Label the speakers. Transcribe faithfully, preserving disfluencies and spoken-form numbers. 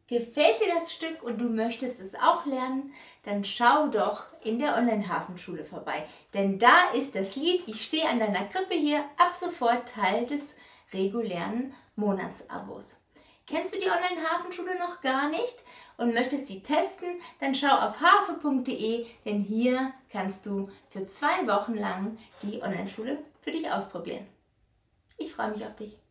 Speaker 1: Gefällt dir das Stück und du möchtest es auch lernen, dann schau doch in der Online-Hafenschule vorbei. Denn da ist das Lied Ich stehe an deiner Krippe hier ab sofort Teil des regulären Monatsabos. Kennst du die Online-Hafenschule noch gar nicht und möchtest sie testen? Dann schau auf harfe punkt de, denn hier kannst du für zwei Wochen lang die Online-Schule für dich ausprobieren. Ich freue mich auf dich.